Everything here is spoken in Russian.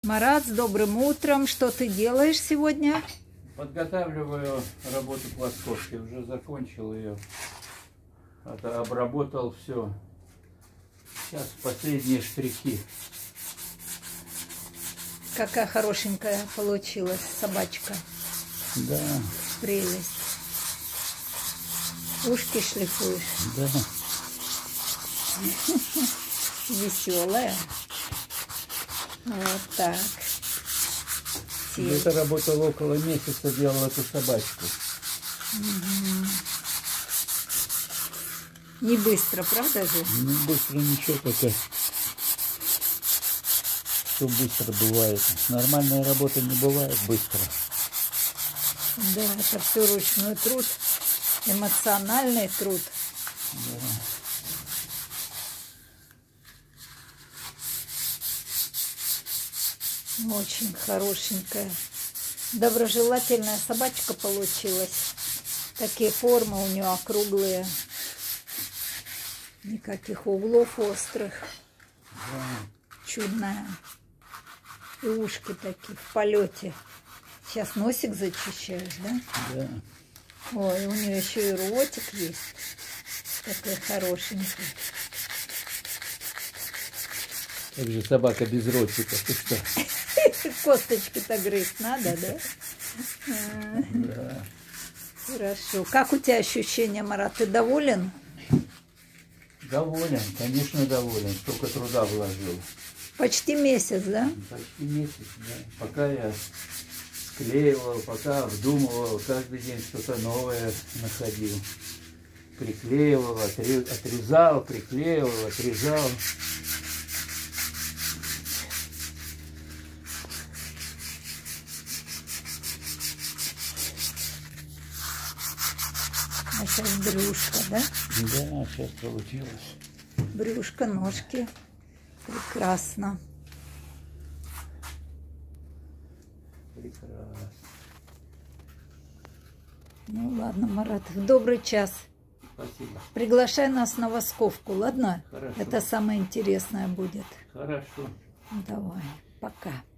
Марат, с добрым утром. Что ты делаешь сегодня? Подготавливаю работу плоскостки. Уже закончил ее. Обработал все. Сейчас последние штрихи. Какая хорошенькая получилась собачка. Да. Прелесть. Ушки шлифуешь. Да. Веселая. Вот так. Это работал около месяца, делал эту собачку. Угу. Не быстро, правда же? Не быстро ничего пока. Что быстро бывает. Нормальная работа не бывает быстро. Да, это все ручной труд, эмоциональный труд. Да. Очень хорошенькая, доброжелательная собачка получилась. Такие формы у нее округлые, никаких углов острых. Да. Чудная. И ушки такие в полете. Сейчас носик зачищаешь, да? Да. Ой, у нее еще и ротик есть. Такой хорошенький. Как же собака без ротика? Ты что? Косточки-то грызть надо, да? Да. Хорошо. Как у тебя ощущения, Марат? Ты доволен? Доволен, конечно, доволен. Столько труда вложил. Почти месяц, да? Почти месяц, да. Пока я склеивал, пока вдумывал, каждый день что-то новое находил. Приклеивал, отрезал, приклеивал, отрезал. А сейчас брюшко, да? Да, сейчас получилось. Брюшко, ножки. Прекрасно. Прекрасно. Ну ладно, Марат, в добрый час. Спасибо. Приглашай нас на Восковку, ладно? Хорошо. Это самое интересное будет. Хорошо. Давай, пока.